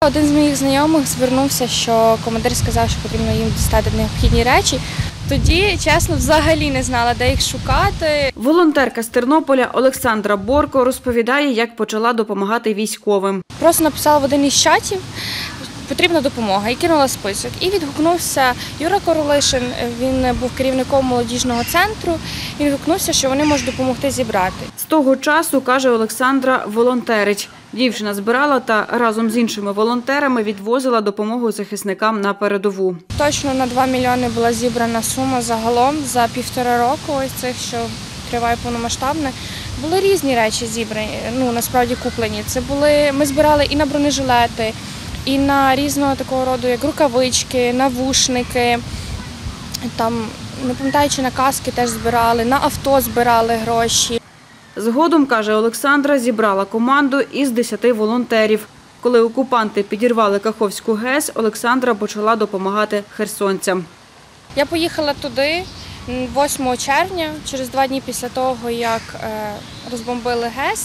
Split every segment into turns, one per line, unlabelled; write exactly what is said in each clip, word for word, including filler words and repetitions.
Один з моїх знайомих звернувся, що командир сказав, що потрібно їм дістати необхідні речі. Тоді, чесно, взагалі не знала, де їх шукати.
Волонтерка з Тернополя Олександра Борко розповідає, як почала допомагати військовим.
Просто написала в один із чатів, потрібна допомога, і кинула список. І відгукнувся Юра Королишин, він був керівником молодіжного центру, і відгукнувся, що вони можуть допомогти зібрати.
З того часу, каже Олександра, волонтерить. Дівчина збирала та разом з іншими волонтерами відвозила допомогу захисникам на передову.
Точно на два мільйони була зібрана сума загалом за півтора року, ось цих, що триває повномасштабне. Були різні речі зібрані, ну насправді куплені. Це були, ми збирали і на бронежилети, і на різного такого роду, як рукавички, навушники, там, не пам'ятаю, чи на каски теж збирали, на авто збирали гроші.
Згодом, каже Олександра, зібрала команду із десяти волонтерів. Коли окупанти підірвали Каховську ГЕС, Олександра почала допомагати херсонцям.
Я поїхала туди восьмого червня, через два дні після того, як розбомбили ГЕС.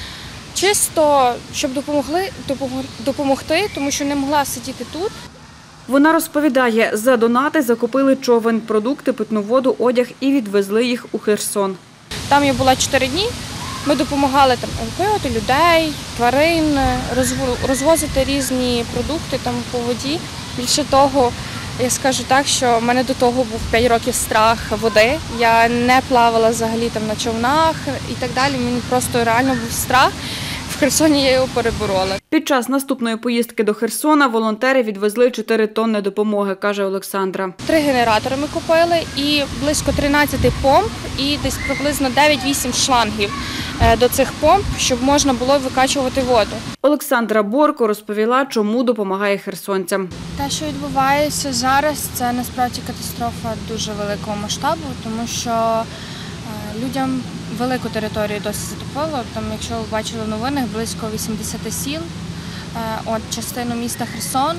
Чисто, щоб допомогли, допомогти, тому що не могла сидіти тут.
Вона розповідає, за донати закупили човен, продукти, питну воду, одяг і відвезли їх у Херсон.
Там я була чотири дні, ми допомагали там евакуювати людей, тварин, розвозити різні продукти там по воді. Більше того, я скажу так, що в мене до того був п'ять років страх води. Я не плавала взагалі там на човнах і так далі, мені просто реально був страх. В Херсоні я його переборола.
Під час наступної поїздки до Херсона волонтери відвезли чотири тонни допомоги, каже Олександра.
Три генератори ми купили і близько тринадцять помп і десь приблизно дев'ять-вісім шлангів до цих помп, щоб можна було викачувати воду.
Олександра Борко розповіла, чому допомагає херсонцям.
Те, що відбувається зараз, це насправді катастрофа дуже великого масштабу, тому що людям велику територію досить затопило. Там, якщо ви бачили в новинах, близько вісімдесят сіл, от частину міста Херсон.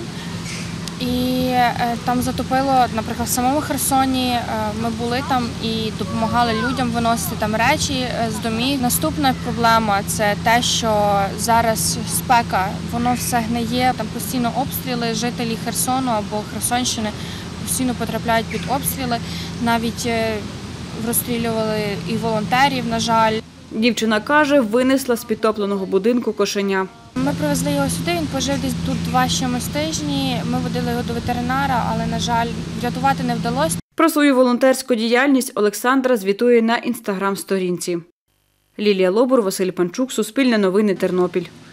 І там затопило, наприклад, в самому Херсоні ми були там і допомагали людям виносити там речі з домів. Наступна проблема – це те, що зараз спека, воно все гниє, там постійно обстріли, жителі Херсону або Херсонщини постійно потрапляють під обстріли, навіть розстрілювали і волонтерів, на жаль.
Дівчина каже, винесла з підтопленого будинку кошеня.
Ми привезли його сюди, він пожив десь тут два з чимось тижні. Ми водили його до ветеринара, але, на жаль, врятувати не вдалося.
Про свою волонтерську діяльність Олександра звітує на інстаграм-сторінці. Лілія Лобур, Василь Панчук, Суспільне новини, Тернопіль.